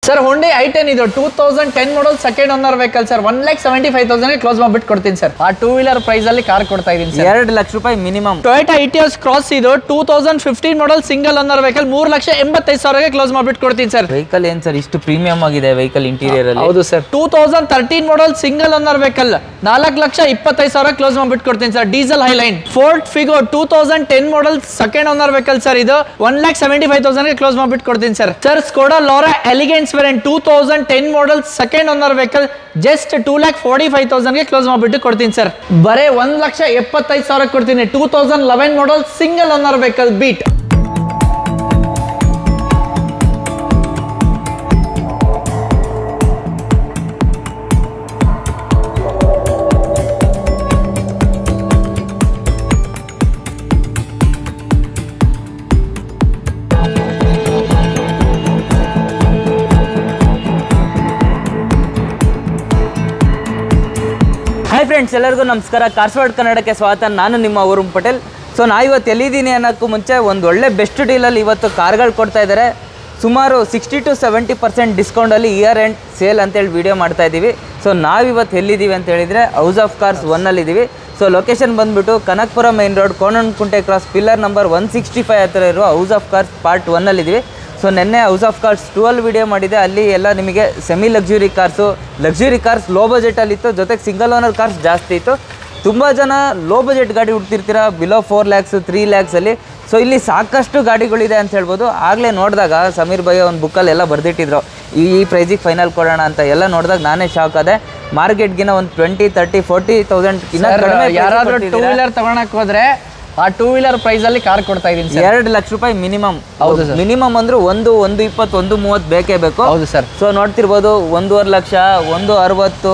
Sir Hyundai i10 ಇದು 2010 model second owner vehicle sir 1,75,000 ಗೆ close ಮಾಡಿಬಿಟ್ಟು ಕೊಡ್ತೀನಿ ಸರ್. ಆ ಟೂ ವೀಲರ್ ಪ್ರೈಸ್ ಅಲ್ಲಿ ಕಾರ್ ಕೊಡ್ತಾ ಇದೀನಿ ಸರ್. 2 ಲಕ್ಷ ರೂಪಾಯಿ ಮಿನಿಮಮ್. Toyota Etios Cross ಇದು 2015 ಮಾಡಲ್ ಸಿಂಗಲ್ ಓನರ್ ವೆಹಿಕಲ್ 3,85,000 ಗೆ ಕ್ಲೋಸ್ ಮಾಡಿಬಿಟ್ಟು ಕೊಡ್ತೀನಿ ಸರ್. ವೆಹಿಕಲ್ ಏನ್ ಸರ್ ಇಷ್ಟು ಪ್ರೀಮಿಯಂ ಆಗಿದೆ ವೆಹಿಕಲ್ ಇಂಟೀರಿಯರ್ ಅಲ್ಲಿ? ಹೌದು sir. 2013 model single owner vehicle 4,25,000 close ಮಾಡಿಬಿಟ್ಟು ಕೊಡ್ತೀನಿ sir. Diesel highline Ford Figo 2010 model second owner vehicle sir ಇದು 1,75,000 ಗೆ ಕ್ಲೋಸ್ ಮಾಡಿಬಿಟ್ಟು ಕೊಡ್ತೀನಿ sir. Sir Skoda Laura Elegance variant 2010 model second owner ವೆಹಿಕಲ್ ಜಸ್ಟ್ 2,45,000 ಗೆ ಕ್ಲೋಸ್ ಮಾಡಿಬಿಟ್ಟು ಕೊಡ್ತೀನಿ ಸರ್. ಬರೇ 1,75,000 ಕೊಡ್ತೀನಿ. 2011 model single owner vehicle beat. Hi friends, ಎಲ್ಲರಿಗೂ ನಮಸ್ಕಾರ. ಕಾರ್ಸ್ ವರ್ಲ್ಡ್ ಕನ್ನಡಕ್ಕೆ ಸ್ವಾಗತ. ನಾನು ನಿಮ್ಮ ವರುಣ್ ಪಟೇಲ್. ಸೊ ನಾ ಇವತ್ತು ಎಲ್ಲಿದ್ದೀನಿ ಅನ್ನೋಕ್ಕೂ ಮುಂಚೆ ಒಂದು ಒಳ್ಳೆ ಬೆಸ್ಟ್ ಡೀಲಲ್ಲಿ ಇವತ್ತು ಕಾರ್ಗಳು ಕೊಡ್ತಾ ಇದ್ದಾರೆ. ಸುಮಾರು 60 to 70% ಡಿಸ್ಕೌಂಟಲ್ಲಿ ಇಯರ್ ಎಂಡ್ ಸೇಲ್ ಅಂತೇಳಿ ವೀಡಿಯೋ ಮಾಡ್ತಾ ಇದ್ದೀವಿ. ಸೊ ನಾವಿವತ್ತು ಎಲ್ಲಿದ್ದೀವಿ ಅಂತ ಹೇಳಿದರೆ ಹೌಸ್ ಆಫ್ ಕಾರ್ಸ್ 1ಅಲ್ಲಿದ್ದೀವಿ. ಸೊ ಲೊಕೇಶನ್ ಬಂದುಬಿಟ್ಟು Kanakapura main road Konanakunte cross pillar number 165 ಹತ್ತಿರ ಇರುವ ಹೌಸ್ ಆಫ್ ಕಾರ್ಸ್ ಪಾರ್ಟ್ 1ಅಲ್ಲಿದ್ದೀವಿ. ಸೊ ನೆನ್ನೆ ಹೌಸ್ ಆಫ್ ಕಾರ್ಸ್ 2 ವಿಡಿಯೋ ಮಾಡಿದೆ. ಅಲ್ಲಿ ಎಲ್ಲ ನಿಮಗೆ ಸೆಮಿ ಲಕ್ಸುರಿ ಕಾರ್ಸ್ ಲೋ ಬಜೆಟಲ್ಲಿತ್ತು, ಜೊತೆಗೆ ಸಿಂಗಲ್ ಓನರ್ ಕಾರ್ಸ್ ಜಾಸ್ತಿ ಇತ್ತು. ತುಂಬ ಜನ ಲೋ ಬಜೆಟ್ ಗಾಡಿ ಹುಡ್ತಿರ್ತೀರ, ಬಿಲೋ 4 lakhs 3 lakhsಲ್ಲಿ. ಸೊ ಇಲ್ಲಿ ಸಾಕಷ್ಟು ಗಾಡಿಗಳಿದೆ ಅಂತ ಹೇಳ್ಬೋದು. ಆಗಲೇ ನೋಡಿದಾಗ ಸಮೀರ್ ಭಯ್ಯ ಒಂದು ಬುಕ್ಕಲ್ಲಿ ಎಲ್ಲ ಬರೆದಿಟ್ಟಿದ್ರು ಈ ಪ್ರೈಸಿಗೆ ಫೈನಲ್ ಕೊಡೋಣ ಅಂತ. ಎಲ್ಲ ನೋಡಿದಾಗ ನಾನೇ ಶಾಕ್ ಆದೆ. ಮಾರ್ಕೆಟ್ಗಿನ ಒಂದು 20, 30, 40,000 ಕಡಿಮೆ. ಯಾರಾದರೂ ಟೂ ವೀಲರ್ ತಗೊಳಕ್ ಹೋದ್ರೆ ಆ ಟೂ ವೀಲರ್ ಪ್ರೈಸ್ ಅಲ್ಲಿ ಕಾರ್ ಕೊಡ್ತಾ ಇದೀನಿ ಸರ್. 2 ಲಕ್ಷ ರೂಪಾಯಿ ಮಿನಿಮಮ್. ಹೌದು ಸರ್. ಮಿನಿಮಮ್ ಅಂದ್ರೆ 120, 130 ಬೇಕೇ ಬೇಕು. ಹೌದು ಸರ್. ಸೊ ನೋಡ್ತಿರ್ಬೋದು 1.5 ಲಕ್ಷ, 160,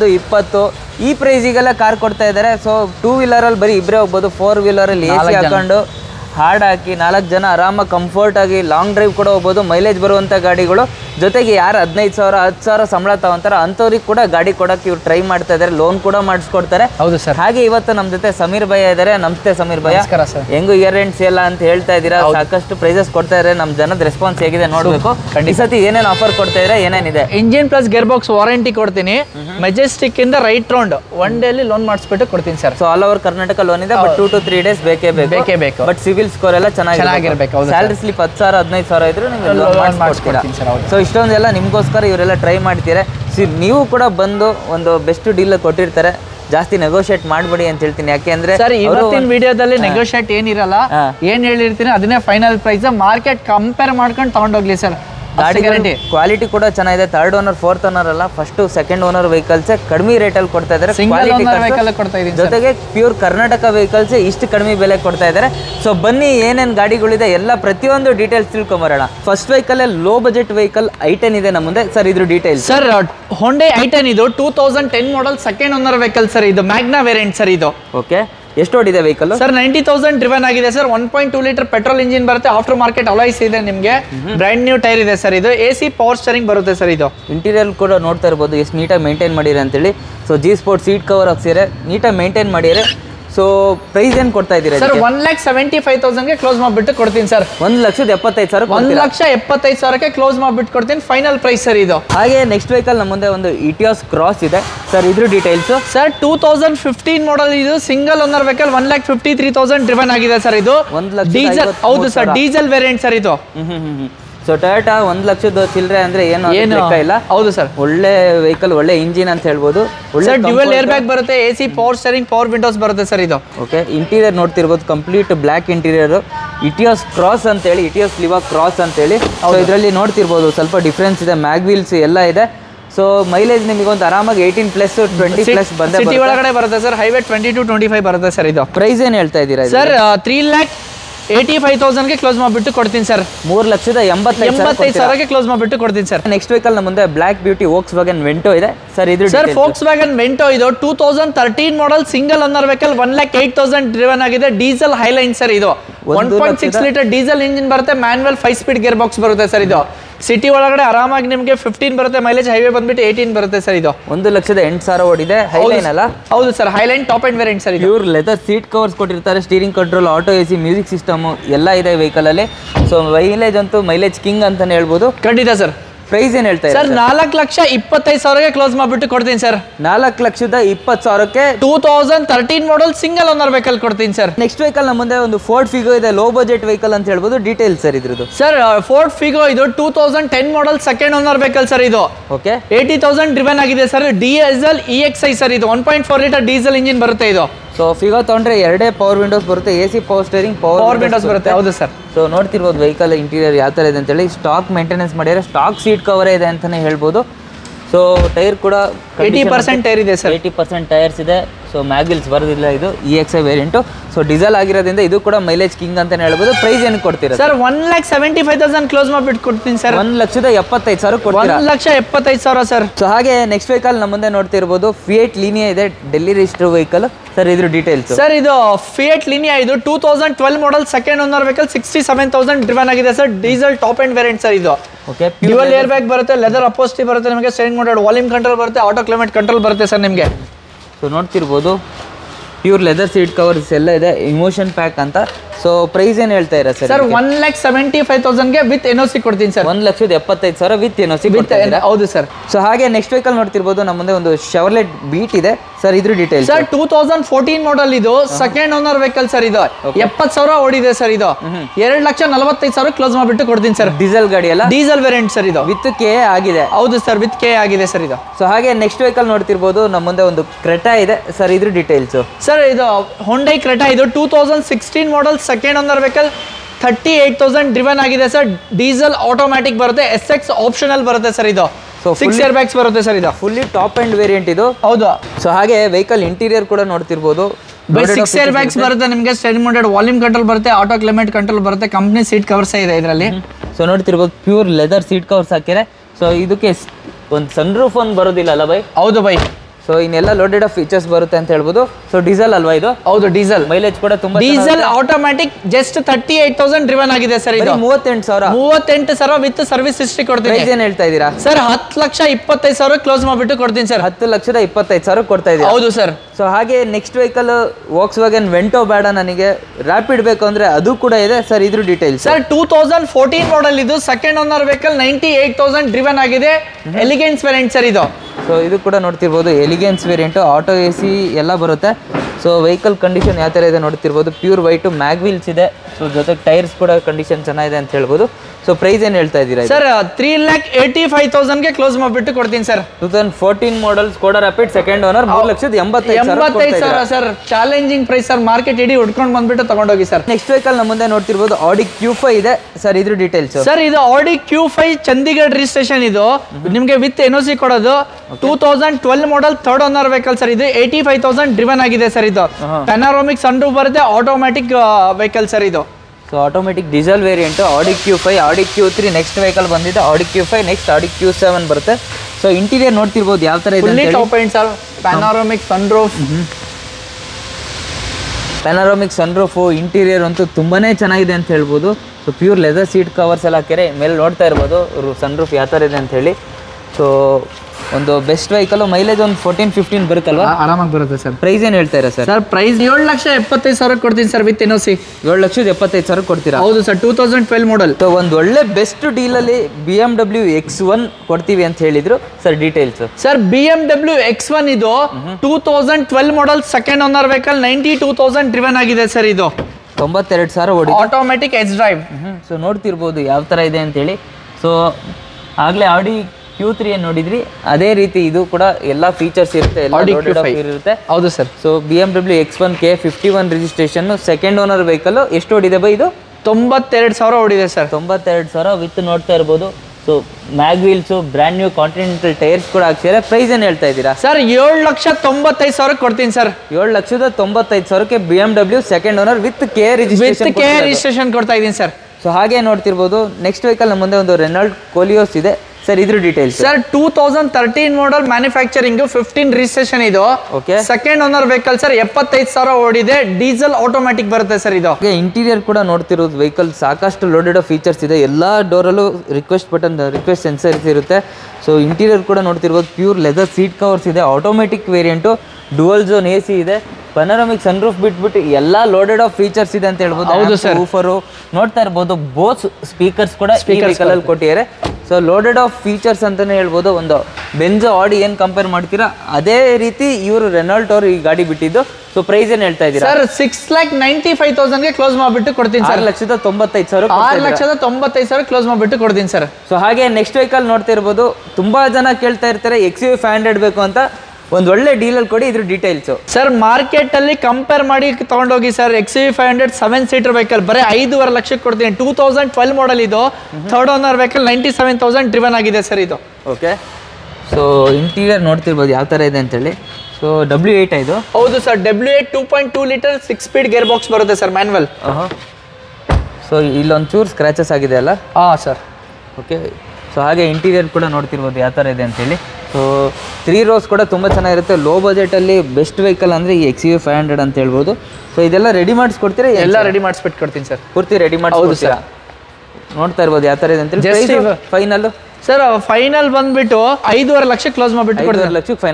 120 ಈ ಪ್ರೈಸಿಗೆಲ್ಲ ಕಾರ್ ಕೊಡ್ತಾ ಇದ್ದಾರೆ. ಸೊ ಟೂ ವೀಲರಲ್ಲಿ ಬರೀ ಇಬ್ಬರೇ ಹೋಗ್ಬೋದು. 4 ವೀಲರಲ್ಲಿ AC ಹಾಕೊಂಡು ಹಾಡ್ ಹಾಕಿ 4 ಜನ ಆರಾಮಾಗಿ ಕಂಫರ್ಟ್ ಆಗಿ ಲಾಂಗ್ ಡ್ರೈವ್ ಕೂಡ ಹೋಗ್ಬೋದು. ಮೈಲೇಜ್ ಬರುವಂಥ ಗಾಡಿಗಳು. ಜೊತೆಗೆ ಯಾರು 15,000, 10,000 ಸಂಬಳ ತಗೊಂತಾರೆ ಅಂಥವ್ರಿಗೆ ಕೂಡ ಗಾಡಿ ಕೊಡೋಕ್ಕೆ ಇವ್ರು ಟ್ರೈ ಮಾಡ್ತಾ ಇದ್ದಾರೆ. ಲೋನ್ ಕೂಡ ಮಾಡಿಸ್ಕೊಡ್ತಾರೆ. ಹೌದು ಸರ್. ಹಾಗೆ ಇವತ್ತು ನಮ್ಮ ಜೊತೆ ಸಮೀರ್ ಭಯ್ಯ ಇದ್ದಾರೆ. ನಮಸ್ತೆ ಸಮೀರ್ ಭಯ್ಯ. ಹೆಂಗು ಇಯರ್ ಎಂಡ್ ಸೇಲ್ ಅಂತ ಹೇಳ್ತಾ ಇದ್ದೀರಾ, ಸಾಕಷ್ಟು ಪ್ರೈಸಸ್ ಕೊಡ್ತಾ ಇದ್ದಾರೆ. ನಮ್ಮ ಜನದ ರೆಸ್ಪಾನ್ಸ್ ಹೇಗಿದೆ ನೋಡಬೇಕು. ಈ ಸತಿ ಏನೇನು ಆಫರ್ ಕೊಡ್ತಾ ಇದ್ದಾರೆ, ಏನೇನಿದೆ? Engine plus gear box warranty ಕೊಡ್ತೀನಿ. ಮೆಜೆಸ್ಟಿಕ್ ಇಂದ ರೈಟ್ ರೌಂಡ್ 1 ಡೇಲಿ ಲೋನ್ ಮಾಡಿಸ್ಬಿಟ್ಟು ಕೊಡ್ತೀನಿ sir. So all over Karnataka loan ಇದೆ, ಬಟ್ 2 to 3 days ಬೇಕೇ ಬೇಕು. ಬಟ್ ಸಿವಿಲ್ ಸ್ಕೋರ್ ಎಲ್ಲ ಚೆನ್ನಾಗಿರ್ಬೇಕು. ಸ್ಯಾಲರಿ ಸ್ಲಿಪ್ 10,000, 15,000 ಇದ್ರು ನೀವು ಲೋನ್ ಮಾಡಿಸ್ಕೊಡ್ತೀರಾ. ಸೊ ಇಷ್ಟೊಂದೆಲ್ಲ ನಿಮಗೋಸ್ಕರ ಇವರೆಲ್ಲ ಟ್ರೈ ಮಾಡ್ತೀರಾ. ನೀವು ಕೂಡ ಬಂದು ಒಂದು ಬೆಸ್ಟ್ ಡೀಲ್ ಕೊಟ್ಟಿರ್ತಾರೆ. ಜಾಸ್ತಿ ನೆಗೋಷಿಯೇಟ್ ಮಾಡಬೇಡಿ ಅಂತ ಹೇಳ್ತೀನಿ. ಯಾಕೆಂದ್ರೆ ಸರ್ ಇವತ್ತಿನ ವಿಡಿಯೋದಲ್ಲಿ ನೆಗೋಷಿಯೇಟ್ ಏನಿರಲ್ಲ, ಏನ್ ಹೇಳಿರ್ತೀನಿ ಅದನ್ನೇ ಫೈನಲ್ ಪ್ರೈಸ್. ಮಾರ್ಕೆಟ್ ಕಂಪೇರ್ ಮಾಡ್ಕೊಂಡು ತಗೊಂಡೋಗ್ಲಿ ಸರ್. ಗಾಡಿ ಗ್ಯಾರಂಟಿ ಕ್ವಾಲಿಟಿ ಕೂಡ ಚೆನ್ನಾಗಿದೆ. 3rd ಓನರ್ 4th ಓನರ್ ಅಲ್ಲ, ಫಸ್ಟ್ 2nd ಓನರ್ ವೆಹಿಕಲ್ಸ್ ಕಡಿಮೆ ರೇಟಲ್ಲಿ ಕೊಡ್ತಾ ಇದ್ದಾರೆ. ಜೊತೆಗೆ ಪ್ಯೂರ್ ಕರ್ನಾಟಕ ವೆಹಿಕಲ್ಸ್ ಇಷ್ಟು ಕಡಿಮೆ ಬೆಲೆ ಕೊಡ್ತಾ ಇದ್ದಾರೆ. ಸೊ ಬನ್ನಿ ಏನೇನು ಗಾಡಿಗಳಿದೆ ಎಲ್ಲ ಪ್ರತಿಯೊಂದು ಡೀಟೇಲ್ಸ್ ತಿಳ್ಕೊಂಬರೋಣ. First vehicle low budget vehicle i10 ಇದೆ ನಮ್ಮ ಮುಂದೆ. ಸರ್ ಇದ್ರ ಡೀಟೇಲ್ಸ್? ಸರ್ Hyundai i10 ಇದು 2010 model second owner vehicle sir. ಇದು ಮ್ಯಾಗ್ನಾ ವೇರಿಯಂಟ್ ಸರ್. ಇದು ಓಕೆ. ಎಷ್ಟು ಓಡಿದೆ ವೆಹಿಕಲ್? ಸರ್ 90,000 ಡ್ರಿವನ್ ಆಗಿದೆ ಸರ್. 1.2 ಲೀಟರ್ ಪೆಟ್ರೋಲ್ ಇಂಜಿನ್ ಬರುತ್ತೆ. ಆಫ್ಟರ್ ಮಾರ್ಕೆಟ್ ಅಲಾಯ್ಸ್ ಇದೆ ನಿಮಗೆ. ಬ್ರ್ಯಾಂಡ್ ನ್ಯೂ ಟೈರ್ ಇದೆ ಸರ್. ಇದು AC ಪವರ್ ಸ್ಟೇರಿಂಗ್ ಬರುತ್ತೆ ಸರ್. ಇದು ಇಂಟೀರಿಯರ್ ಕೂಡ ನೋಡ್ತಾ ಇರ್ಬೋದು ಎಷ್ಟು ನೀಟಾಗಿ ಮೇಂಟೈನ್ ಮಾಡಿರಿ ಅಂತೇಳಿ. So G Sport seat cover ಹಾಕ್ಸಿದ್ರೆ ನೀಟಾಗಿ ಮೇಂಟೈನ್ ಮಾಡಿದ್ರೆ. ಸೊ ಪ್ರೈಸ್ ಏನು ಕೊಡ್ತಾ ಇದ್ದೀರಾ ಸರ್? 1,75,000 ಗೆ ಕ್ಲೋಸ್ ಮಾಡಿಬಿಟ್ಟು ಕೊಡ್ತೀನಿ ಸರ್. 1,75,000. 1,75,000 ಗೆ ಕ್ಲೋಸ್ ಮಾಡಿಬಿಟ್ಟು ಕೊಡ್ತೀನಿ. ಫೈನಲ್ ಪ್ರೈಸ್ ಸರ್ ಇದು. ಹಾಗೆ ನೆಕ್ಸ್ಟ್ ವೆಹಿಕಲ್ ನಮ್ಮ ಮುಂದೆ ಒಂದು Etios Cross ಇದೆ ಸರ್. ಇದ್ರ ಡೀಟೇಲ್ಸ್? ಸರ್ 2015 ಮಾಡಲ್ ಇದು ಸಿಂಗಲ್ ಓನರ್ ವೆಹಿಕಲ್ 1,53,000 ಡ್ರಿವನ್ ಆಗಿದೆ ಸರ್. ಇದು ಡೀಸೆಲ್. ಹೌದು ಸರ್, ಡೀಸೆಲ್ ವೇರಿಯಂಟ್ ಸರ್ ಇದು. ಸೊ ಟೊಯೋಟಾ 1 ಲಕ್ಷದ ಚಿಲ್ಲರೆ ಅಂದ್ರೆ ಏನು ಲೆಕ್ಕ ಇಲ್ಲ. ಹೌದು ಸರ್. ಒಳ್ಳೆ ವೆಹಿಕಲ್, ಒಳ್ಳೆ ಇಂಜಿನ್ ಅಂತ ಹೇಳ್ಬೋದು. ಒಳ್ಳೆ ಡ್ಯುಯಲ್ ಏರ್ ಬ್ಯಾಗ್ ಬರುತ್ತೆ, AC power steering, power windows ಬರುತ್ತೆ ಸರ್ ಇದು. ಓಕೆ. ಇಂಟೀರಿಯರ್ ನೋಡ್ತಿರ್ಬೋದು complete black interior. Etios Cross ಅಂತ ಹೇಳಿ, Etios Liva Cross ಅಂತ ಹೇಳಿ. ಸೊ ಇದರಲ್ಲಿ ನೋಡ್ತಿರ್ಬೋದು ಸ್ವಲ್ಪ ಡಿಫ್ರೆನ್ಸ್ ಇದೆ. ಮ್ಯಾಗ್ ವೀಲ್ಸ್ ಎಲ್ಲ ಇದೆ. ಸೊ ಮೈಲೇಜ್ ನಿಮಗೆ ಒಂದು ಆರಾಮಾಗಿ 18+ 20+ ಬಂದೆ. ಸಿಟಿ ಒಳಗಡೆ ಬರುತ್ತೆ ಸರ್. ಹೈವೇ 20 to 25 ಬರುತ್ತೆ ಸರ್ ಇದು. ಪ್ರೈಸ್ ಏನು ಹೇಳ್ತಾ ಇದ್ದೀರಾ ಸರ್? 3,85,000 ಗೆ ಕ್ಲೋಸ್ ಮಾಡಿಬಿಟ್ಟು ಕೊಡ್ತೀನಿ ಸರ್. 3,85,000 ಗೆ ಕ್ಲೋಸ್ ಮಾಡಿಬಿಟ್ಟು ಕೊಡ್ತೀನಿ ಸರ್. ನೆಕ್ಸ್ಟ್ ವೆಹಿಕಲ್ ನಮ್ಮ ಮುಂದೆ ಬ್ಲಾಕ್ ಬ್ಯೂಟಿ Volkswagen Vento ಇದೆ ಸರ್. ಇದು ಸರ್ Volkswagen Vento ಇದು 2013 model single owner vehicle 1,08,000 driven ಆಗಿದೆ. Diesel highline sir. ಇದು 1.6 ಲೀಟರ್ ಡೀಸೆಲ್ ಇಂಜಿನ್ ಬರುತ್ತೆ. ಮ್ಯಾನ್ಯುವಲ್ 5 ಸ್ಪೀಡ್ ಗೇರ್ ಬಾಕ್ಸ್ ಬರುತ್ತೆ ಸರ್. ಇದು ಸಿಟಿ ಒಳಗಡೆ ಆರಾಮಾಗಿ ನಿಮಗೆ 15 ಬರುತ್ತೆ ಮೈಲೇಜ್. ಹೈವೇ ಬಂದ್ಬಿಟ್ಟು 18 ಬರುತ್ತೆ ಸರ್. ಇದು 1,08,000 ಓಡಿದೆ. ಹೈಲೈನ್ ಅಲ್ಲ? ಹೌದು sir, highline top end variant sir. Pure leather seat covers ಕೊಟ್ಟಿರ್ತಾರೆ. Steering control, auto AC, music system ಎಲ್ಲ ಇದೆ ವೆಹಿಕಲ್ ಅಲ್ಲಿ. ಸೊ ಮೈಲೇಜ್ ಅಂತೂ ಮೈಲೇಜ್ ಕಿಂಗ್ ಅಂತಾನೆ ಹೇಳ್ಬೋದು. ಖಂಡಿತ ಸರ್. ಪ್ರೈಸ್ ಏನು ಹೇಳ್ತಾ ಸರ್ 4,25,000ಗೆ ಕ್ಲೋಸ್ ಮಾಡ್ಬಿಟ್ಟು ಕೊಡ್ತೀನಿ ಸರ್. 4,20,000ಕ್ಕೆ 2013 ಮಾಡಲ್ ಸಿಂಗಲ್ ಓನರ್ ವೆಹಿಕಲ್ ಕೊಡ್ತೀನಿ ಸರ್. ನೆಕ್ಸ್ಟ್ ವೆಹಿಕಲ್ ನಮ್ಮ ಮುಂದೆ ಒಂದು ಫೋರ್ಡ್ ಫಿಗೋ ಇದೆ, ಲೋ ಬಜೆಟ್ ವೆಹಿಕಲ್ ಅಂತ ಹೇಳ್ಬೋದು. ಡೀಟೇಲ್ಸ್ ಸರ್ ಇದ್ರದ್ದು. ಸರ್ ಫೋರ್ಡ್ ಫಿಗೋ ಇದು 2010 model second owner vehicle sir. ಇದು ಓಕೆ 80,000 ಡ್ರಿವನ್ ಆಗಿದೆ ಸರ್. Diesel EXI sir. ಇದು 1.4 ಲೀಟರ್ ಡೀಸೆಲ್ ಇಂಜಿನ್ ಬರುತ್ತೆ. ಇದು ಸೊ ಫಿಗೋ ತಗೊಂಡ್ರೆ ಎರಡೇ ಪವರ್ ವಿಂಡೋಸ್ ಬರುತ್ತೆ, AC power steering, power windows ಬರುತ್ತೆ. ಹೌದು ಸರ್. ಸೊ ನೋಡ್ತಿರ್ಬೋದು ವೆಹಿಕಲ್ ಇಂಟೀರಿಯರ್ ಯಾವ ಥರ ಇದೆ ಅಂತೇಳಿ. ಸ್ಟಾಕ್ ಮೇಂಟೆನೆನ್ಸ್ ಮಾಡಿದ್ರೆ ಸ್ಟಾಕ್ ಸೀಟ್ ಕವರೇ ಇದೆ ಅಂತಲೇ ಹೇಳ್ಬೋದು. ಸೊ ಟೈರ್ ಕೂಡ 80% ಟೈರ್ ಇದೆ ಸರ್. 80% ಟೈರ್ಸ್ ಇದೆ. ಸೊ ಮ್ಯಾಗ್ವಿಲ್ಸ್ ಬರೋದಿಲ್ಲ. ಇದು EXI ವೇರಿಯಂಟು. ಸೊ ಡೀಸೆಲ್ ಆಗಿರೋದ್ರಿಂದ ಇದು ಕೂಡ ಮೈಲೇಜ್ ಕಿಂಗ್ ಅಂತಾನೆ ಹೇಳ್ಬೋದು. ಪ್ರೈಸ್ ಏನು ಕೊಡ್ತೀರಾ ಸರ್? 1,75,000 ಕ್ಲೋಸ್ ಮಾಡ್ಬಿಟ್ಟು ಕೊಡ್ತೀನಿ ಸರ್. 1,75,000 ಕೊಡ್ತೀರಾ? 1,75,000 ಸರ್. ಸೊ ಹಾಗೆ ನೆಕ್ಸ್ಟ್ ವೆಹಿಕಲ್ ನಮ್ಮ ಮುಂದೆ ನೋಡ್ತಿರ್ಬೋದು ಫಿಯೇಟ್ ಲೀನಿಯಾ ಇದೆ, ಡೆಲ್ಲಿ ರಿಜಿಸ್ಟರ್ ವೆಹಿಕಲ್ ಸರ್. ಇದ್ರ ಡೀಟೇಲ್ಸ್ ಸರ್ ಇದು ಫಿಯೇಟ್ ಲೀನಿಯಾ. ಇದು 2012 model second owner vehicle. 67,000 driven ಆಗಿದೆ sir. Diesel top end variant sir. ಇದು ಓಕೆ ಡ್ಯುಯಲ್ ಏರ್ ಬ್ಯಾಗ್ ಬರುತ್ತೆ, ಲೆದರ್ ಅಪೋಸ್ಟಿ ಬರುತ್ತೆ ನಿಮಗೆ, ಸ್ಟೇರಿಂಗ್ ಮೋಡೆಡ್ ವಾಲ್ಯೂಮ್ ಕಂಟ್ರೋಲ್ ಬರುತ್ತೆ, ಆಟೋ ಕ್ಲೈಮೇಟ್ ಕಂಟ್ರೋಲ್ ಬರುತ್ತೆ ಸರ್ ನಿಮಗೆ. ಸೊ ನೋಡ್ತಿರ್ಬೋದು ಪ್ಯೂರ್ ಲೆದರ್ ಸೀಟ್ ಕವರ್ಸ್ ಎಲ್ಲ ಇದೆ, ಇಮೋಷನ್ ಪ್ಯಾಕ್ ಅಂತ. ಸೊ ಪ್ರೈಸ್ ಏನು ಹೇಳ್ತಾ ಇರ ಸರ್? ಸರ್ 1,75,000ಗೆ ವಿತ್ NOC ಕೊಡ್ತೀನಿ ಸರ್. 1,75,000 with NOC. ಹೌದು ಸರ್. ಸೊ ಹಾಗೆ ನೆಕ್ಸ್ಟ್ ವೆಹಿಕಲ್ ನೋಡ್ತಿರ್ಬೋದು ನಮ್ಮ ಮುಂದೆ ಒಂದು ಶೆವರ್ಲೆಟ್ ಬೀಟ್ ಇದೆ ಸರ್. ಇದ್ರ ಡೀಟೇಲ್ಸ್ ಸರ್ 2014 ಮಾಡಲ್. ಇದು ಸೆಕೆಂಡ್ ಓನರ್ ವೆಹಿಕಲ್ ಸರ್. ಇದು 70,000 ಓಡಿದೆ ಸರ್. ಇದು 2,45,000 ಕ್ಲೋಸ್ ಮಾಡ್ಬಿಟ್ಟು ಕೊಡ್ತೀನಿ ಸರ್. ಡೀಸೆಲ್ ಗಾಡಿ ಅಲ್ಲ? Diesel variant sir. ಇದು ವಿತ್ ಕೆ ಆಗಿದೆ. ಹೌದು ಸರ್, ವಿತ್ ಕೆ ಆಗಿದೆ ಸರ್. ಇದು ಸೊ ಹಾಗೆ ನೆಕ್ಸ್ಟ್ ವೆಹಿಕಲ್ ನೋಡ್ತಿರ್ಬೋದು ನಮ್ಮ ಮುಂದೆ ಒಂದು ಕ್ರೆಟಾ ಇದೆ ಸರ್. ಇದ್ರ ಡೀಟೇಲ್ಸ್ ಸರ್ ಇದು ಹೊಂಡೈ ಕ್ರೆಟಾ. ಇದು 2016 model second owner vehicle. 38,000 driven ಆಗಿದೆ ಸರ್. ಡೀಸೆಲ್ ಆಟೋಮ್ಯಾಟಿಕ್ ಬರುತ್ತೆ, SX ಆಪ್ಷನಲ್ ಬರುತ್ತೆ ಸರ್. ಇದು 6 ಏರ್ ಬ್ಯಾಗ್ಸ್ ಬರುತ್ತೆ ಸರ್. ಇದು ಫುಲ್ಲಿ ಟಾಪ್ ಅಂಡ್ ವೇರಿಯಂಟ್ ಇದು. ಹೌದು. ಸೊ ಹಾಗೆ ವೆಹಿಕಲ್ ಇಂಟೀರಿಯರ್ ಕೂಡ ನೋಡ್ತಿರ್ಬೋದು. 6 ಏರ್ ಬ್ಯಾಗ್ಸ್ ಬರುತ್ತೆ ನಿಮಗೆ, ಸ್ಟೇರಿಂಗ್ ಮೋಡೆಡ್ ವಾಲ್ಯೂಮ್ ಕಂಟ್ರೋಲ್ ಬರುತ್ತೆ, ಆಟೋ ಕ್ಲೈಮೇಟ್ ಕಂಟ್ರೋಲ್ ಬರುತ್ತೆ, ಕಂಪ್ನಿ ಸೀಟ್ ಕವರ್ಸ್ ಇದೆ ಇದರಲ್ಲಿ. ಸೊ ನೋಡ್ತಿರ್ಬೋದು ಪ್ಯೂರ್ ಲೆದರ್ ಸೀಟ್ ಕವರ್ಸ್ ಹಾಕಿದ್ರೆ. ಸೊ ಇದಕ್ಕೆ ಒಂದು ಸನ್ ರೂಫ್ ಒಂದು ಬರೋದಿಲ್ಲ ಅಲ್ಲ ಬೈ? ಹೌದು ಬೈ. ಸೊ ಇನ್ನೆಲ್ಲ ಲೋಡೆಡ್ ಆಫ್ ಫೀಚರ್ಸ್ ಬರುತ್ತೆ ಅಂತ ಹೇಳ್ಬೋದು. ಸೊ ಡೀಸೆಲ್ ಅಲ್ವಾ ಇದು? ಹೌದು ಡೀಸೆಲ್. ಮೈಲೇಜ್ ಕೂಡ ತುಂಬಾ ಡೀಸೆಲ್ ಆಟೋಮ್ಯಾಟಿಕ್. ಜಸ್ಟ್ 38,000 ಡ್ರಿವನ್ ಆಗಿದೆ ಸರ್. ಇದು 38,000 ವಿತ್ ಸರ್ವಿಸ್ ಹಿಸ್ಟ್ರಿ ಕೊಡ್ತೀನಿ. ಪ್ರೈಸ್ ಏನು ಹೇಳ್ತಾ ಇದ್ದೀರಾ ಸರ್? 10,25,000 ಕ್ಲೋಸ್ ಮಾಡ್ಬಿಟ್ಟು ಕೊಡ್ತೀನಿ ಸರ್. 10,25,000 ಕೊಡ್ತಾ ಇದ್ದೀರಾ? ಹೌದು ಸರ್. ಸೊ ಹಾಗೆ ನೆಕ್ಸ್ಟ್ ವೆಹಿಕಲ್ ವೋಕ್ಸ್ವ್ಯಾಗನ್ ವೆಂಟೋ ಬೇಡ ನನಗೆ, ರ್ಯಾಪಿಡ್ ಬೇಕು ಅಂದ್ರೆ ಅದು ಕೂಡ ಇದೆ ಸರ್. ಇದ್ರ ಡೀಟೇಲ್ಸ್ ಸರ್ 2014 ಮಾಡಲ್. ಇದು ಸೆಕೆಂಡ್ ಓನರ್ ವೆಹಿಕಲ್. 98,000 ಡ್ರಿವನ್ ಆಗಿದೆ. Elegance variant sir. ಇದು ಸೊ ಇದು ಕೂಡ ನೋಡ್ತಿರ್ಬೋದು ಎಲಿಗೆನ್ಸ್ ವೇರಿಯಂಟು, ಆಟೋ AC ಎಲ್ಲ ಬರುತ್ತೆ. ಸೊ ವೆಹಿಕಲ್ ಕಂಡೀಷನ್ ಯಾವ ಥರ ಇದೆ ನೋಡ್ತಿರ್ಬೋದು. ಪ್ಯೂರ್ ವೈಟು, ಮ್ಯಾಗ್ವಿಲ್ಸ್ ಇದೆ. ಸೊ ಜೊತೆಗೆ ಟೈರ್ಸ್ ಕೂಡ ಕಂಡೀಷನ್ ಚೆನ್ನಾಗಿದೆ ಅಂತ ಹೇಳ್ಬೋದು. ಸೊ ಪ್ರೈಸ್ ಏನು ಹೇಳ್ತಾ ಇದ್ದೀರಾ ಸರ್? 3,85,000ಗೆ ಕ್ಲೋಸ್ ಮಾಡ್ಬಿಟ್ಟು ಕೊಡ್ತೀನಿ sir. 2014 model Skoda Rapid second owner. 3,85,000 sir. Challenging price sir. Market ಇಡೀ ಹುಡ್ಕೊಂಡು ಬಂದ್ಬಿಟ್ಟು ತಗೊಂಡೋಗಿ ಸರ್. ನೆಕ್ಸ್ಟ್ ವೆಹಿಕಲ್ ನಮ್ಮ ಮುಂದೆ ನೋಡ್ತಿರ್ಬೋದು ಆಡಿ Q5 ಇದೆ ಸರ್. ಇದ್ರ ಡೀಟೇಲ್ಸ್ ಸರ್? ಇದು ಆಡಿ Q5 ಚಂಡೀಗಢ ರಿಜಿಸ್ಟ್ರೇಷನ್. ಇದು ನಿಮಗೆ ವಿತ್ NOC ಕೊಡೋದು. 2012 model third owner vehicle sir. ಇದು 85,000 ಡ್ರಿವನ್ ಆಗಿದೆ ಸರ್. ಇದು ಪೆನಾರೋಮಿಕ್ ಸನ್ ರೂಫ್ ಬರುತ್ತೆ, ಆಟೋಮ್ಯಾಟಿಕ್ ವೆಹಿಕಲ್ ಸರ್. ಇದು so automatic diesel variant Audi Q5, ಆಡಿ Q3 ನೆಕ್ಸ್ಟ್ ವೆಹಿಕಲ್ ಬಂದಿದೆ. ಆಡಿ Q5 ನೆಕ್ಸ್ಟ್ ಆಡಿ Q7 ಬರುತ್ತೆ. ಸೊ ಇಂಟೀರಿಯರ್ ನೋಡ್ತಿರ್ಬೋದು ಯಾವ ಥರ ಇದೆ. Top end sir. Panoramic sun roof. Panoramic sun roof interior ಅಂತೂ ತುಂಬಾನೇ ಚೆನ್ನಾಗಿದೆ ಅಂತ ಹೇಳ್ಬೋದು. So pure leather seat covers ಎಲ್ಲ ಹಾಕಿದ್ರೆ ಮೇಲೆ ನೋಡ್ತಾ ಇರ್ಬೋದು ಸನ್ ರೂಫ್ ಯಾವ ಥರ ಇದೆ ಅಂತ ಹೇಳಿ. ಸೊ ಒಂದು ಬೆಸ್ಟ್ ವೆಹಿಕಲ್. ಮೈಲೇಜ್ ಒಂದು 14-15 ಬರುತ್ತಲ್ವಾ? ಆರಾಮಾಗಿ ಬರುತ್ತೆ ಸರ್. ಪ್ರೈಸ್ ಏನು ಹೇಳ್ತಾ ಇರಾ ಸರ್? ಸರ್ ಪ್ರೈಸ್ 7,75,000 ಕೊಡ್ತೀನಿ ಸರ್ ವಿತ್ NOC. 7,75,000 ಕೊಡ್ತೀರಾ? ಹೌದು ಸರ್. 2012 ಮಾಡಲ್. ಸೊ ಒಂದು ಒಳ್ಳೆ ಬೆಸ್ಟ್ ಡೀಲಲ್ಲಿ BMW X1 ಕೊಡ್ತೀವಿ ಅಂತ ಹೇಳಿದ್ರು sir. Details sir? BMW X1 ಇದು 2012 model second owner vehicle. 92,000 driven ಆಗಿದೆ ಸರ್. ಇದು 92,000 ಓಡಿ, ಆಟೋಮ್ಯಾಟಿಕ್ ಎಚ್ ಡ್ರೈವ್. ಸೊ ನೋಡ್ತಿರ್ಬೋದು ಯಾವ ಥರ ಇದೆ ಅಂತೇಳಿ. ಸೊ ಆಗಲೇ ಆಡಿ Q3 ಏನು ನೋಡಿದ್ರಿ, ಅದೇ ರೀತಿ ಇದು ಕೂಡ ಎಲ್ಲ ಫೀಚರ್ಸ್ ಇರುತ್ತೆ, ಎಲ್ಲ ಇರುತ್ತೆ. ಹೌದು sir. So BMW X1 K51 registration second owner vehicle. ಎಷ್ಟು ಓಡಿದೆ ಬೈ ಇದು? 92,000 ಓಡಿದೆ ಸರ್. 92,000 ವಿತ್ ನೋಡ್ತಾ ಇರ್ಬೋದು. So mag wheels, brand new Continental tyres ಕೂಡ ಹಾಕ್ಸಿದ್ರೆ. ಪ್ರೈಸ್ ಏನು ಹೇಳ್ತಾ ಇದ್ದೀರಾ ಸರ್? 7,95,000 ಕೊಡ್ತೀನಿ ಸರ್. 7,95,000ಕ್ಕೆ BMW second owner with K registration ಕೊಡ್ತಾ ಇದ್ದೀನಿ ಸರ್. ಸೊ ಹಾಗೆ ನೋಡ್ತಿರ್ಬೋದು ನೆಕ್ಸ್ಟ್ ವೆಹಿಕಲ್ ನಮ್ಮ ಮುಂದೆ ಒಂದು ರೆನಾಲ್ಡ್ ಕೋಲಿಯೋಸ್ ಇದೆ ಸರ್. ಇದ್ರ details sir? 2013 model manufacturing, 15 registration. ಇದು okay second owner vehicle sir. 75,000 ಓಡಿದೆ. ಡೀಸೆಲ್ ಆಟೋಮ್ಯಾಟಿಕ್ ಬರುತ್ತೆ ಸರ್. ಇದು ಇಂಟೀರಿಯರ್ ಕೂಡ ನೋಡ್ತಿರೋದು ವೆಹಿಕಲ್ ಸಾಕಷ್ಟು ಲೋಡೆಡ್ ಫೀಚರ್ಸ್ ಇದೆ. ಎಲ್ಲ ಡೋರಲ್ಲೂ ರಿಕ್ವೆಸ್ಟ್ ಬಟನ್, ರಿಕ್ವೆಸ್ಟ್ ಸೆನ್ಸರ್ಸ್ ಇರುತ್ತೆ. ಸೊ ಇಂಟೀರಿಯರ್ ಕೂಡ ನೋಡ್ತಿರ್ಬೋದು ಪ್ಯೂರ್ ಲೆದರ್ ಸೀಟ್ ಕವರ್ಸ್ ಇದೆ. Automatic variant, dual zone AC ಇದೆ. ಪನೋರಮಿಕ್ ಸನ್ ರೂಫ್ ಬಿಟ್ಬಿಟ್ಟು ಎಲ್ಲ ಲೋಡೆಡ್ ಆಫ್ ಫೀಚರ್ಸ್ ಇದೆ ಅಂತ ಹೇಳ್ಬೋದು. ಹೌದು ಸರ್. ಊಫರು ನೋಡ್ತಾ ಇರ್ಬೋದು. ಬೋಸ್ ಸ್ಪೀಕರ್ಸ್ ಕೂಡ ಈ ವೆಹಿಕಲ್ ಅಲ್ಲಿ ಕೊಟ್ಟಿದ್ದಾರೆ. So so loaded of features ಅಂತಲೇ ಹೇಳ್ಬೋದು. ಒಂದು ಬೆಂಜ್ ಆಡಿ ಏನು ಕಂಪೇರ್ ಮಾಡ್ತೀರಾ ಅದೇ ರೀತಿ ಇವರು ರೆನಾಲ್ಟ್ ಅವರು ಈ ಗಾಡಿ ಬಿಟ್ಟಿದ್ದು. ಸೊ ಪ್ರೈಸ್ ಏನು ಹೇಳ್ತಾ ಇದ್ದೀರಾ ಸರ್? 6,95,000 ಕ್ಲೋಸ್ ಮಾಡಿಬಿಟ್ಟು ಕೊಡ್ತೀನಿ ಸರ್. 6,95,000 6,95,000 ಕ್ಲೋಸ್ ಮಾಡಿಬಿಟ್ಟು ಕೊಡ್ತೀನಿ ಸರ್. ಸೊ ಹಾಗೆ ನೆಕ್ಸ್ಟ್ ವೆಹಿಕಲ್ ನೋಡ್ತಿರ್ಬೋದು, ತುಂಬಾ ಜನ ಕೇಳ್ತಾ ಇರ್ತಾರೆ XUV 500 ಬೇಕು ಅಂತ. ಒಂದು ಒಳ್ಳೆ ಡೀಲಲ್ಲಿ ಕೊಡಿ ಇದ್ರ ಡೀಟೇಲ್ಸು ಸರ್. ಮಾರ್ಕೆಟ್ ಅಲ್ಲಿ ಕಂಪೇರ್ ಮಾಡಿ ತಗೊಂಡೋಗಿ ಸರ್. XUV 500 7 ಸೀಟರ್ ವೆಹಿಕಲ್ ಬರೀ 5.5 ಲಕ್ಷಕ್ಕೆ ಕೊಡ್ತೀನಿ. 2012 ಮಾಡಲ್ ಇದು, ಥರ್ಡ್ ಓನರ್ ವೆಹಿಕಲ್, 97,000 ಡ್ರಿವನ್ ಆಗಿದೆ ಸರ್ ಇದು. ಓಕೆ. ಸೊ ಇಂಟೀರಿಯರ್ ನೋಡ್ತಿರ್ಬೋದು ಯಾವ ಥರ ಇದೆ ಅಂತೇಳಿ. ಸೊ W8 ಇದು. ಹೌದು sir, W8 2.2 litre 6 speed gear box ಬರುತ್ತೆ ಸರ್, ಮ್ಯಾನ್ಯಲ್. ಸೊ ಇಲ್ಲೊಂದು ಚೂರು ಸ್ಕ್ರಾಚಸ್ ಆಗಿದೆ ಅಲ್ಲ? ಹಾಂ ಸರ್. ಓಕೆ. ಸೊ ಹಾಗೆ ಇಂಟೀರಿಯರ್ ಕೂಡ ನೋಡ್ತಿರ್ಬೋದು ಯಾವ ಥರ ಇದೆ ಅಂತೇಳಿ. ಸೊ 3 rows ಕೂಡ ತುಂಬ ಚೆನ್ನಾಗಿರುತ್ತೆ. ಲೋ ಬಜೆಟಲ್ಲಿ ಬೆಸ್ಟ್ ವೆಹಿಕಲ್ ಅಂದರೆ ಈ XUV 500 ಅಂತ ಹೇಳ್ಬೋದು. ಸೊ ಇದೆಲ್ಲ ರೆಡಿ ಮಾಡಿಸ್ಕೊಡ್ತೀರಾ? ಎಲ್ಲ ರೆಡಿ ಮಾಡಿಸ್ಬಿಟ್ಟು ಕೊಡ್ತೀನಿ ಸರ್. ಪೂರ್ತಿ ರೆಡಿ ಮಾಡಿಸ್ಕೊಡ್ತೀರಾ? ನೋಡ್ತಾ ಇರ್ಬೋದು ಯಾವ ಥರ ಇದೆ ಅಂತೇಳಿ. ಫೈನಲ್ ಸರ್ ಫೈನಲ್ ಬಂದ್ಬಿಟ್ಟು 5.5 ಲಕ್ಷ ಕ್ಲೋಸ್ ಮಾಡಿಬಿಟ್ಟು ಕೊಡ್ತೀನಿ.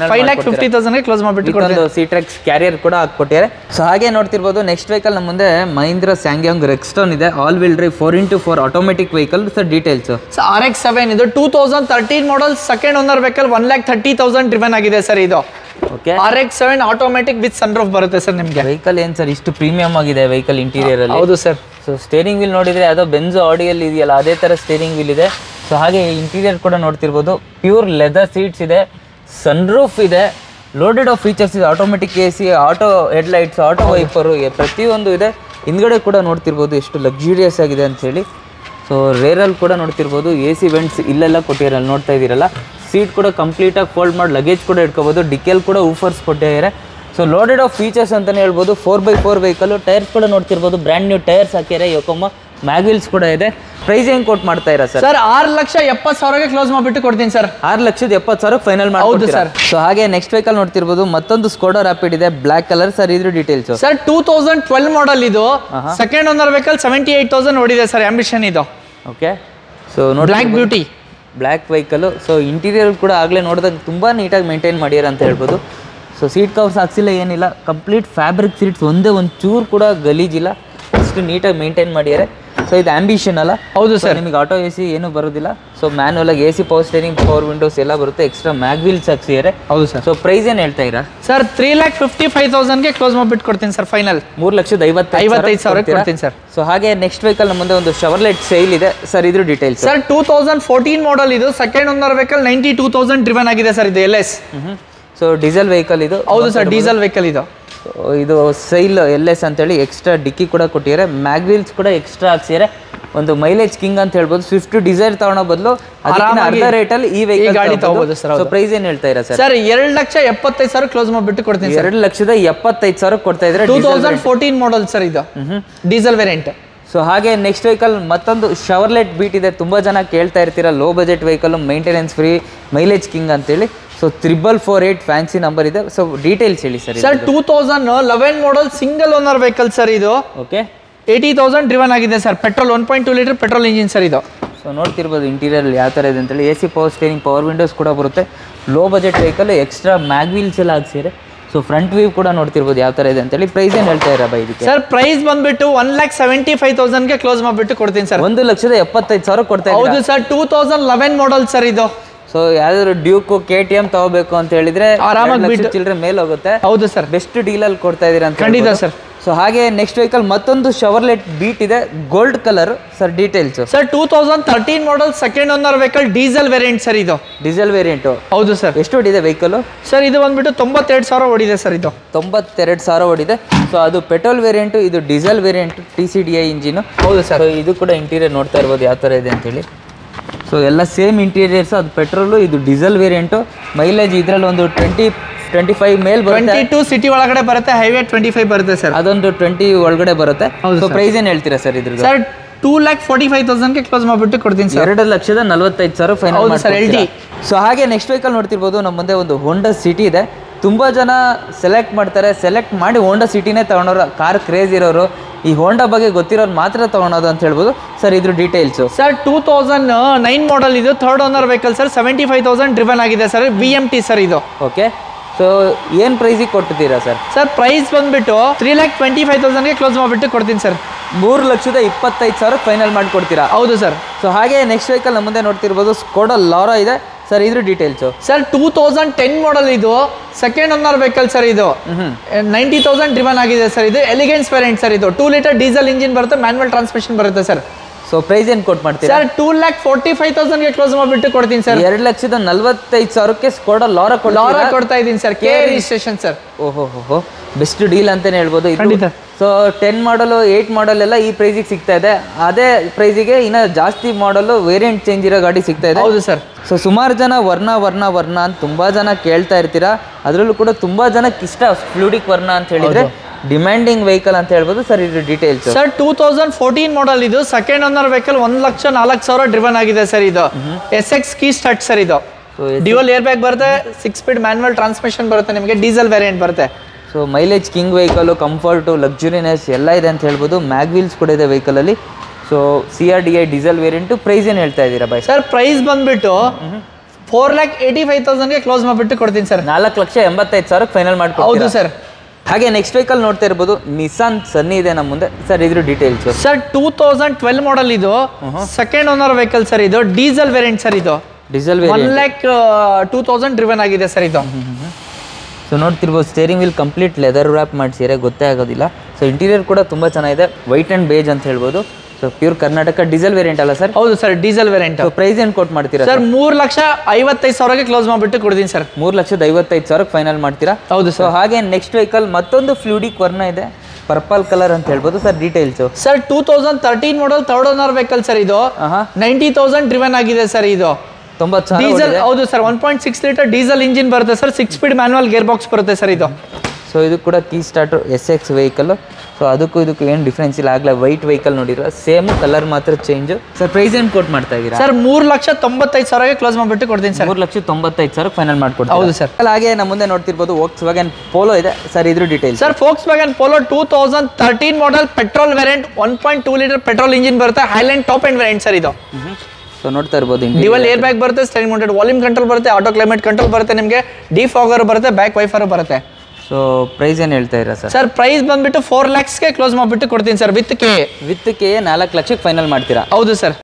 5,50,000 ಕ್ಲೋಸ್ ಮಾಡಿಬಿಟ್ಟು ಕೊಡ್ತೀನಿ. C-Trax ಕ್ಯಾರಿಯರ್ ಕೂಡ ಹಾಕ್ಕೊಟ್ಟಿದ್ದಾರೆ. ಸೊ ಹಾಗೆ ನೋಡ್ತಿರ್ಬೋದು ನೆಕ್ಸ್ಟ್ ವೆಹಿಕಲ್ ನಮ್ಮ ಮುಂದೆ ಮಹೀಂದ್ರ ಸ್ಯಾಂಗ್ಯಾಂಗ್ ರೆಕ್ಸ್ಟೋನ್ ಇದೆ. All wheel drive 4x4 automatic vehicle. Sir details. RX-7 ಇದು 2013 model, second owner vehicle, 1,30,000 driven ಆಗಿದೆ ಸರ್ ಇದು. Okay. RX-7 automatic with sunroof ಬರುತ್ತೆ ಸರ್ ನಿಮಗೆ. ವೆಹಿಕಲ್ ಏನು ಸರ್ ಇಷ್ಟು ಪ್ರೀಮಿಯಂ ಆಗಿದೆ ವೆಹಿಕಲ್ ಇಂಟೀರಿಯರ್ ಅಲ್ಲಿ? ಹೌದು ಸರ್. ಸೊ ಸ್ಟೇರಿಂಗ್ ವೀಲ್ ನೋಡಿದ್ರೆ ಯಾವುದೋ ಬೆಂಜ್ ಆಡಿಯಲ್ಲಿ ಇದೆಯಲ್ಲ ಅದೇ ಥರ ಸ್ಟೇರಿಂಗ್ ವೀಲ್ ಇದೆ. ಸೊ ಹಾಗೆ ಇಂಟೀರಿಯರ್ ಕೂಡ ನೋಡ್ತಿರ್ಬೋದು, ಪ್ಯೂರ್ ಲೆದರ್ ಸೀಟ್ಸ್ ಇದೆ, ಸನ್ರೂಫ್ ಇದೆ, ಲೋಡೆಡ್ ಆಫ್ ಫೀಚರ್ಸ್ ಇದೆ, automatic AC, auto headlights, auto wiper, ಪ್ರತಿಯೊಂದು ಇದೆ. ಹಿಂದ್ಗಡೆ ಕೂಡ ನೋಡ್ತಿರ್ಬೋದು ಎಷ್ಟು ಲಕ್ಸುರಿಯಸ್ ಆಗಿದೆ ಅಂಥೇಳಿ. ಸೊ ರೇರಲ್ಲಿ ಕೂಡ ನೋಡ್ತಿರ್ಬೋದು AC ವೆಂಟ್ಸ್ ಇಲ್ಲೆಲ್ಲ ಕೊಟ್ಟಿರಲ್ಲ, ನೋಡ್ತಾ ಇದ್ದೀರಲ್ಲ. ಸೀಟ್ ಕೂಡ ಕಂಪ್ಲೀಟಾಗಿ ಫೋಲ್ಡ್ ಮಾಡಿ ಲಗೇಜ್ ಕೂಡ ಇಟ್ಕೋಬೋದು. ಡಿಕೆಲ್ ಕೂಡ ಊಫರ್ಸ್ ಕೊಟ್ಟಿದ್ದಾರೆ. ಸೊ ಲೋಡೆಡ್ ಆಫ್ ಫೀಚರ್ಸ್ ಅಂತಲೇ ಹೇಳ್ಬೋದು. 4x4 vehicle. ಟೈರ್ಸ್ ಕೂಡ ನೋಡ್ತಿರ್ಬೋದು, ಬ್ರ್ಯಾಂಡ್ ನ್ಯೂ ಟೈರ್ಸ್ ಹಾಕಿದ್ದಾರೆ. ಯೋಕೋಮ ಮ್ಯಾಗ್ವಿಲ್ಸ್ ಕೂಡ ಇದೆ. ಪ್ರೈಸ್ ಹೆಂಗೆ ಕೊಟ್ಟು ಮಾಡ್ತಾ ಇರಾ ಸರ್? ಸರ್ 6,70,000 ಕ್ಲೋಸ್ ಮಾಡಿಬಿಟ್ಟು ಕೊಡ್ತೀನಿ ಸರ್. 6,70,000 ಫೈನಲ್ ಮಾಡಿ ಸರ್. ಸೊ ಹಾಗೆ ನೆಕ್ಸ್ಟ್ ವೆಹಿಕಲ್ ನೋಡ್ತಿರ್ಬೋದು, ಮತ್ತೊಂದು ಸ್ಕೋಡಾ ರ್ಯಾಪಿಡ್ ಇದೆ, ಬ್ಲಾಕ್ ಕಲರ್. ಸರ್ ಇದ್ರ ಡೀಟೇಲ್ಸ್. ಸರ್ 2012 ಮಾಡಲ್ ಇದು, ಸೆಕೆಂಡ್ ಓನರ್ ವೆಹಿಕಲ್, 78,000 ಓಡಿದೆ ಸರ್. ಆಂಬಿಷನ್ ಇದು. ಓಕೆ. ಸೊ ನೋಡಿ, black beauty black vehicle. So interior ಕೂಡ ಆಗಲೇ ನೋಡಿದಾಗ ತುಂಬ ನೀಟಾಗಿ ಮೇಂಟೈನ್ ಮಾಡ್ಯಾರ ಅಂತ ಹೇಳ್ಬೋದು. ಸೊ ಸೀಟ್ ಕವರ್ಸ್ ಹಾಕ್ಸಿಲ್ಲ, ಏನಿಲ್ಲ, ಕಂಪ್ಲೀಟ್ ಫ್ಯಾಬ್ರಿಕ್ ಸೀಟ್ಸ್, ಒಂದೇ ಒಂದು ಚೂರು ಕೂಡ ಗಲೀಜಿಲ್ಲ, ಅಷ್ಟು ನೀಟಾಗಿ ಮೇಂಟೈನ್ ಮಾಡಿದ್ದಾರೆ. ಸೊ ಇದು ಆಂಬಿಷನ್ ಅಲ್ಲ? ಹೌದು ಸರ್. ನಿಮಗೆ ಆಟೋ AC ಏನೂ ಬರೋದಿಲ್ಲ. ಸೊ ಮ್ಯಾನ್ಯಲ್ ಆಗಿ AC, power steering, power windows ಎಲ್ಲ ಬರುತ್ತೆ. ಎಕ್ಸ್ಟ್ರಾ ಮ್ಯಾಗ್ವಿಲ್ಸ್ ಹಾಕ್ಸಿದ್ದಾರೆ. ಹೌದು ಸರ್. ಸೊ ಪ್ರೈಸ್ ಏನು ಹೇಳ್ತಾ ಇರಾ ಸರ್? 3,55,000 ಕ್ಲೋಸ್ ಮಾಡಿಬಿಟ್ಟು ಕೊಡ್ತೀನಿ ಸರ್ ಫೈನಲ್. 3,55,000 ಕೊಡ್ತೀನಿ ಸರ್. ಸೊ ಹಾಗೆ ನೆಕ್ಸ್ಟ್ ವೆಹಿಕಲ್ ನಮ್ಮ ಮುಂದೆ ಒಂದು ಶವರ್ಲೆಟ್ ಸೈಲ್ ಇದೆ. ಸರ್ ಇದ್ರ ಡೀಟೇಲ್ಸ್. ಸರ್ 2014 ಮಾಡಲ್ ಇದು, ಸೆಕೆಂಡ್ ಓನರ್ ವೆಹಿಕಲ್, 92,000 ಡ್ರಿವನ್ ಆಗಿದೆ ಸರ್ ಇದು. LS. ಸೊ ಡೀಸೆಲ್ ವೆಹಿಕಲ್ ಇದು. ಹೌದು ಸರ್, ಡೀಸೆಲ್ ವೆಹಿಕಲ್ ಇದು. ಇದು ಸೈಲ್ LS ಅಂತೇಳಿ ಎಕ್ಸ್ಟ್ರಾ ಡಿಕ್ಕಿ ಕೂಡ ಕೊಟ್ಟಿದ್ದಾರೆ. ಮ್ಯಾಗ್ವಿಲ್ಸ್ ಕೂಡ ಎಕ್ಸ್ಟ್ರಾ ಹಾಕ್ಸಿದ್ದಾರೆ. ಒಂದು ಮೈಲೇಜ್ ಕಿಂಗ್ ಅಂತ ಹೇಳ್ಬೋದು. ಸ್ವಿಫ್ಟ್ ಡಿಸೈರ್ ತಗೊಳ್ಳೋ ಬದಲು ಅರ್ಧ ರೇಟಲ್ಲಿ ಈ ವೆಹಿಕಲ್ ಗಾಡಿ ತಗೋಬಹುದು ಸರ್. ಸೊ ಪ್ರೈಸ್ ಏನು ಹೇಳ್ತಾ ಇರಾ ಸರ್? ಸರ್ 2,70,000 ಕ್ಲೋಸ್ ಮಾಡಿಬಿಟ್ಟು ಕೊಡ್ತೀನಿ ಸರ್. 2,75,000 ಕೊಡ್ತಾ ಇದ್ದಾರೆ. 2014 ಮಾಡಲ್ ಸರ್ ಇದು, ಡೀಸೆಲ್ ವೇರಿಯಂಟ್. ಸೊ ಹಾಗೆ ನೆಕ್ಸ್ಟ್ ವೆಹಿಕಲ್ ಮತ್ತೊಂದು ಶವರ್ಲೆಟ್ ಬೀಟ್ ಇದೆ. ತುಂಬ ಜನ ಕೇಳ್ತಾ ಇರ್ತೀರಾ, low budget vehicle, maintenance free, mileage king ಅಂತೇಳಿ. ಸೊ 448 ಫ್ಯಾನ್ಸಿ ನಂಬರ್ ಇದೆ. ಸೊ ಡೀಟೇಲ್ಸ್ ಹೇಳಿ sir. Sir 2011 model, single owner vehicle sir ಇದು. ಓಕೆ. 80,000 ಡ್ರಿವನ್ ಆಗಿದೆ sir. Petrol, 1.2 litre petrol engine sir ಇದು. ಸೊ ನೋಡ್ತಿರ್ಬೋದು ಇಂಟೀರಿಯರ್ ಯಾವ ಥರ ಇದೆ ಅಂತೇಳಿ. AC, power steering, power Windows ಕೂಡ ಬರುತ್ತೆ. Low budget vehicle, extra mag wheels ಎಲ್ಲ ಹಾಕ್ಸಿದ್ದಾರೆ. ಸೊ ಫ್ರಂಟ್ ವ್ಯೂ ಕೂಡ ನೋಡ್ತಿರ್ಬೋದು ಯಾವ ಥರ ಇದೆ ಅಂತೇಳಿ. ಪ್ರೈಸ್ ಏನು ಹೇಳ್ತಾ ಇರಾ ಬೈ ಇದಕ್ಕೆ? ಸರ್ ಪ್ರೈಸ್ ಬಂದ್ಬಿಟ್ಟು 1,75,000 ಕ್ಲೋಸ್ ಮಾಡಿಬಿಟ್ಟು ಕೊಡ್ತೀನಿ ಸರ್. 1,75,000 ಕೊಡ್ತಾ ಇದ್ದೀರಾ? ಹೌದು ಸರ್. 2011 ಮಾಡಲ್ ಸರ್ ಇದು. ಸೊ ಯಾವ್ದಾದ್ರು ಡ್ಯೂಕ್, KTM ತಗೋಬೇಕು ಅಂತ ಹೇಳಿದ್ರೆ ಆರಾಮಾಗಿ ಚಿಲ್ಲರೆ ಮೇಲೆ ಹೋಗುತ್ತೆ. ಹೌದು ಸರ್. ಬೆಸ್ಟ್ ಡೀಲಲ್ಲಿ ಕೊಡ್ತಾ ಇದ್ದೀರಾ ಅಂತ. ಖಂಡಿತ ಸರ್. ಸೊ ಹಾಗೆ ನೆಕ್ಸ್ಟ್ ವೆಹಿಕಲ್ ಮತ್ತೊಂದು ಶವರ್ಲೆಟ್ ಬೀಟ್ ಇದೆ, gold colour. Sir details. Sir 2013 model, second owner vehicle, diesel variant sir ಇದು. Diesel variant? ಹೌದು ಸರ್. ಎಷ್ಟು ಓಡಿದೆ ವೆಹಿಕಲ್? ಸರ್ ಇದು ಬಂದ್ಬಿಟ್ಟು 92,000 ಓಡಿದೆ ಸರ್ ಇದು. 92,000 ಓಡಿದೆ. ಸೊ ಅದು ಪೆಟ್ರೋಲ್ ವೇರಿಯಂಟು, ಇದು ಡೀಸೆಲ್ ವೇರಿಯಂಟ್, TCDI ಇಂಜಿನು. ಹೌದು ಸರ್. ಇದು ಕೂಡ ಇಂಟೀರಿಯರ್ ನೋಡ್ತಾ ಇರ್ಬೋದು ಯಾವ ಥರ ಇದೆ ಅಂತೇಳಿ. ಸೊ ಎಲ್ಲ ಸೇಮ್ ಇಂಟೀರಿಯರ್ಸ್. ಅದು ಪೆಟ್ರೋಲು, ಇದು ಡೀಸೆಲ್ ವೇರಿಯಂಟು. ಮೈಲೇಜ್ ಇದರಲ್ಲಿ ಒಂದು 20-25 ಮೇಲ್ ಬರುತ್ತೆ. 22 ಸಿಟಿ ಒಳಗಡೆ ಬರುತ್ತೆ, ಹೈವೇ 25 ಬರುತ್ತೆ ಸರ್. ಅದೊಂದು 20 ಒಳಗಡೆ ಬರುತ್ತೆ. ಸೊ ಪ್ರೈಸ್ ಏನು ಹೇಳ್ತೀರಾ ಸರ್ ಇದ್ರದ್ದು? ಸರ್ 2,45,000 ಕ್ಲೋಸ್ ಮಾಡಿಬಿಟ್ಟು ಕೊಡ್ತೀನಿ sir. 2,45,000 final sir LD. So ಹಾಗೆ ನೆಕ್ಸ್ಟ್ ವೆಹಿಕಲ್ ನೋಡ್ತಿರ್ಬೋದು, ನಮ್ಮ ಮುಂದೆ ಒಂದು ಹೋಂಡಾ ಸಿಟಿ ಇದೆ. ತುಂಬ ಜನ ಸೆಲೆಕ್ಟ್ ಮಾಡ್ತಾರೆ, ಸೆಲೆಕ್ಟ್ ಮಾಡಿ ಹೋಂಡಾ ಸಿಟಿನೇ ತೊಗೊಂಡವ್ರು, ಕಾರ್ ಕ್ರೇಜ್ ಇರೋರು, ಈ ಹೋಂಡಾ ಬಗ್ಗೆ ಗೊತ್ತಿರೋರು ಮಾತ್ರ ತೊಗೊಳೋದು ಅಂತ ಹೇಳ್ಬೋದು. ಸರ್ ಇದ್ರ ಡೀಟೇಲ್ಸು? ಸರ್ 2009 ಮಾಡಲ್ ಇದು, third owner vehicle sir. 75,000 driven ಆಗಿದೆ ಸರ್. VMT ಸರ್ ಇದು. ಓಕೆ. ಸೊ ಏನು ಪ್ರೈಸಿಗೆ ಕೊಟ್ಟಿದ್ದೀರಾ ಸರ್? ಸರ್ ಪ್ರೈಸ್ ಬಂದ್ಬಿಟ್ಟು 3,25,000 ಕ್ಲೋಸ್ ಮಾಡಿಬಿಟ್ಟು ಕೊಡ್ತೀನಿ ಸರ್. 3,25,000 ಫೈನಲ್ ಮಾಡಿಕೊಡ್ತೀರಾ? ಹೌದು ಸರ್. ಸೊ ಹಾಗೆ ನೆಕ್ಸ್ಟ್ ವೆಹಿಕಲ್ ನಮ್ಮ ಮುಂದೆ ನೋಡ್ತಿರ್ಬೋದು ಸ್ಕೋಡಾ ಲಾರಾ ಇದೆ ಸರ್. ಇದ್ರ ಡೀಟೇಲ್ಸು ಸರ್ 2010 ಮಾಡಲ್ ಇದು, ಸೆಕೆಂಡ್ ಓನರ್ ವೆಹಿಕಲ್ ಸರ್ ಇದು. 90,000 ಡ್ರಿವನ್ ಆಗಿದೆ ಸರ್. ಇದು ಎಲಿಗೆನ್ಸ್ ವೇರಿಯಂಟ್ ಸರ್. ಇದು 2 ಲೀಟರ್ ಡೀಸೆಲ್ ಇಂಜಿನ್ ಬರುತ್ತೆ, ಮ್ಯಾನ್ಯುವಲ್ ಟ್ರಾನ್ಸ್ಮಿಷನ್ ಬರುತ್ತೆ ಸರ್. ಸೊ ಪ್ರೈಸ್ ಏನು ಕೊಟ್ಟು ಮಾಡ್ತೀರಾ ಸರ್? 2,45,000ಗೆ ಕ್ಲೋಸ್ ಮಾಡಿಬಿಟ್ಟು ಕೊಡ್ತೀನಿ ಸರ್. 2,45,000ಕ್ಕೆ ಸ್ಕೋಡಾ ಲಾರಾ ಕೊಡ್ತಾ ಇದ್ದೀನಿ ಸರ್. K registration sir. ಓಹೋ ಬೆಸ್ಟ್ ಡೀಲ್ ಅಂತಾನೆ ಹೇಳ್ಬೋದು ಖಂಡಿತ. ಸೊ 10 ಮಾಡಲು 8 ಮಾಡಲ್ ಎಲ್ಲ ಈ ಪ್ರೈಸಿಗೆ ಸಿಗ್ತಾ ಇದೆ. ಅದೇ ಪ್ರೈಸಿಗೆ ಇನ್ನ ಜಾಸ್ತಿ ಮಾಡಲು ವೇರಿಯಂಟ್ ಚೇಂಜ್ ಇರೋ ಗಾಡಿ ಸಿಗ್ತಾ ಇದೆ. ಹೌದು ಸರ್. ಸೊ ಸುಮಾರು ಜನ ವರ್ಣ ಅಂತ ತುಂಬಾ ಜನ ಕೇಳ್ತಾ ಇರ್ತೀರಾ. ಅದರಲ್ಲೂ ಕೂಡ ತುಂಬಾ ಜನಕ್ಕೆ ಇಷ್ಟ ಫ್ಲೂಡಿಕ್ ವರ್ಣ ಅಂತ ಹೇಳಿದ್ರೆ ಡಿಮ್ಯಾಂಡಿಂಗ್ ವೆಹಿಕಲ್ ಅಂತ ಹೇಳ್ಬೋದು ಸರ್. ಇದು ಡೀಟೇಲ್ಸ್ ಸರ್ 2014 ಮಾಡಲ್ ಇದು, ಸೆಕೆಂಡ್ ಓನರ್ ವೆಹಿಕಲ್, 1,04,000 ಡ್ರಿವನ್ ಆಗಿದೆ ಸರ್. ಇದು SX ಕೀ ಸ್ಟಾರ್ಟ್ ಸರ್. ಇದು ಡ್ಯುಯಲ್ ಏರ್ ಬ್ಯಾಗ್ ಬರುತ್ತೆ, 6 ಸ್ಪೀಡ್ ಮ್ಯಾನ್ಯುವಲ್ ಟ್ರಾನ್ಸ್ಮಿಷನ್ ಬರುತ್ತೆ ನಿಮಗೆ, ಡೀಸೆಲ್ ವೇರಿಯಂಟ್ ಬರುತ್ತೆ. So mileage king vehicle, comfort, luxuriness ಎಲ್ಲ ಇದೆ ಅಂತ ಹೇಳ್ಬೋದು. ಮ್ಯಾಗ್ ವೀಲ್ಸ್ ಕೂಡ ಇದೆ ವೆಹಿಕಲಲ್ಲಿ. So CRDI diesel variant. Price ಏನು ಹೇಳ್ತಾ ಇದ್ದೀರಾ ಬಾಯ್? ಸರ್ ಪ್ರೈಸ್ ಬಂದ್ಬಿಟ್ಟು 4,85,000ಗೆ ಕ್ಲೋಸ್ ಮಾಡಿಬಿಟ್ಟು ಕೊಡ್ತೀನಿ ಸರ್. 4,85,000 ಫೈನಲ್ ಮಾಡ್ಕೊಡ್ತೀರಾ? ಹೌದು ಸರ್. ಹಾಗೆ ನೆಕ್ಸ್ಟ್ ವೆಹಿಕಲ್ ನೋಡ್ತಾ ಇರ್ಬೋದು ನಿಸಾನ್ ಸನ್ನಿ ಇದೆ ನಮ್ಮ ಮುಂದೆ ಸರ್. ಇದ್ರ ಡೀಟೇಲ್ಸ್ ಸರ್ 2012 ಮಾಡಲ್ ಇದು, ಸೆಕೆಂಡ್ ಓನರ್ ವೆಹಿಕಲ್ ಸರ್. ಇದು ಡೀಸೆಲ್ ವೇರಿಯಂಟ್ ಸರ್. ಇದು ಡೀಸೆಲ್ 1,02,000 ಡ್ರಿವನ್ ಆಗಿದೆ ಸರ್. ಇದು ಸೊ ನೋಡ್ತಿರ್ಬೋದು steering wheel complete leather wrap ಮಾಡಿಸಿದ್ರೆ ಗೊತ್ತೇ ಆಗೋದಿಲ್ಲ. ಸೊ ಇಂಟೀರಿಯರ್ ಕೂಡ ತುಂಬ ಚೆನ್ನಾಗಿದೆ, ವೈಟ್ ಆ್ಯಂಡ್ ಬೇಜ್ ಅಂತ ಹೇಳ್ಬೋದು. So pure Karnataka diesel variant ಅಲ್ಲ ಸರ್? ಹೌದು sir, diesel variant. So price ಏನು ಕೊಟ್ಟು ಮಾಡ್ತೀರಾ ಸರ್? 3,55,000ಗೆ ಕ್ಲೋಸ್ ಮಾಡಿಬಿಟ್ಟು ಕೊಡ್ತೀನಿ ಸರ್. 3,55,000 ಫೈನಲ್ ಮಾಡ್ತೀರಾ? ಹೌದು ಸೊ ಹಾಗೆ ನೆಕ್ಸ್ಟ್ ವೆಹಿಕಲ್ ಮತ್ತೊಂದು ಫ್ಲೂಡಿಕ್ ವರ್ಣ ಇದೆ, ಪರ್ಪಲ್ ಕಲರ್ ಅಂತ ಹೇಳ್ಬೋದು sir. Details sir 2013 model, third owner vehicle sir. ಇದು 90,000 ಡ್ರಿವನ್ ಆಗಿದೆ ಸರ್. ಇದು ಡೀಸೆಲ್. ಹೌದು ಸರ್, 1.6 ಲೀಟರ್ ಡೀಸೆಲ್ ಇಂಜಿನ್ ಬರುತ್ತೆ sir, 6 speed manual gear box ಬರುತ್ತೆ ಸರ್. ಇದು ಸೊ ಇದು ಕೂಡ key starter SX vehicle. So ಅದಕ್ಕೂ ಇದಕ್ಕೂ ಏನು ಡಿಫ್ರೆನ್ಸ್ ಇಲ್ಲ. ಆಗಲೇ ವೈಟ್ ವೆಹಿಕಲ್ ನೋಡಿರೋ, ಸೇಮ್ ಕಲರ್ ಮಾತ್ರ ಚೇಂಜ್. ಸರ್ ಪ್ರೈಸ್ ಏನು ಕೊಟ್ಟು ಮಾಡ್ತಾ ಇದ್ದೀರಾ? ಸರ್ 3,95,000ಗೆ ಕ್ಲೋಸ್ ಮಾಡಿಬಿಟ್ಟು ಕೊಡ್ತೀನಿ ಸರ್. 3,95,000 ಫೈನಲ್ ಮಾಡ್ಕೊಡ್ತೀನಿ. ಹೌದು ಸರ್. ಹಾಗೆ ನಮ್ಮ ಮುಂದೆ ನೋಡ್ತಿರ್ಬೋದು Volkswagen Polo ಇದೆ ಸರ್. ಇದ್ರ details sir? Volkswagen Polo 2013 model, petrol variant, 1.2 litre petrol engine ಬರುತ್ತೆ, highland top end variant sir. ಇದು ಸೊ ನೋಡ್ತಾ ಇರ್ಬೋದು ಡ್ಯುಯಲ್ ಏರ್ ಬ್ಯಾಗ್ ಬರುತ್ತೆ, ಸ್ಟೇರಿಂಗ್ ಮೌಂಟೆಡ್ ವಾಲ್ಯೂಮ್ ಕಂಟ್ರೋಲ್ ಬರುತ್ತೆ, ಆಟೋ ಕ್ಲೈಮೇಟ್ ಕಂಟ್ರೋಲ್ ಬರುತ್ತೆ ನಿಮಗೆ, ಡಿಫಾಗರ್ ಬರುತ್ತೆ, ಬ್ಯಾಕ್ ವೈಫರ್ ಬರುತ್ತೆ. ಸೊ ಪ್ರೈಸ್ ಏನು ಹೇಳ್ತಾ ಇರಾ ಸರ್? ಸರ್ ಪ್ರೈಸ್ ಬಂದ್ಬಿಟ್ಟು 4 lakhsಗೆ ಕ್ಲೋಸ್ ಮಾಡಿಬಿಟ್ಟು ಕೊಡ್ತೀನಿ ಸರ್. ವಿತ್ ಕೆ 4 ಲಕ್ಷಕ್ಕೆ ಫೈನಲ್ ಮಾಡ್ತೀರಾ? ಹೌದು ಸರ್.